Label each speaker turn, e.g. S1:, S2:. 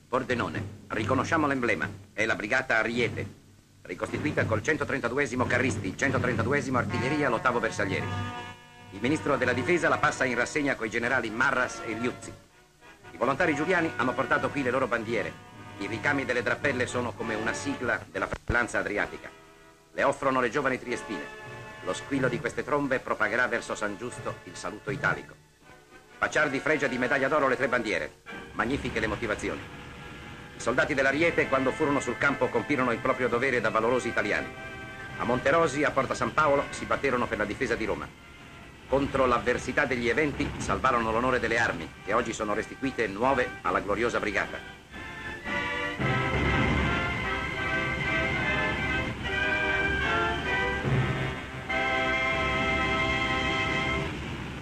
S1: Pordenone, riconosciamo l'emblema. È la brigata Ariete, ricostituita col 132esimo Carristi, il 132esimo Artiglieria, l'8° Bersaglieri. Il ministro della difesa la passa in rassegna coi generali Marras e Liuzzi. I volontari giuliani hanno portato qui le loro bandiere. I ricami delle drappelle sono come una sigla della fratellanza adriatica. Le offrono le giovani triestine. Lo squillo di queste trombe propagherà verso San Giusto il saluto italico. Pacciardi fregia di medaglia d'oro le 3 bandiere. Magnifiche le motivazioni. I soldati dell'Ariete, quando furono sul campo, compirono il proprio dovere da valorosi italiani. A Monterosi, a Porta San Paolo, si batterono per la difesa di Roma. Contro l'avversità degli eventi, salvarono l'onore delle armi, che oggi sono restituite nuove alla gloriosa brigata.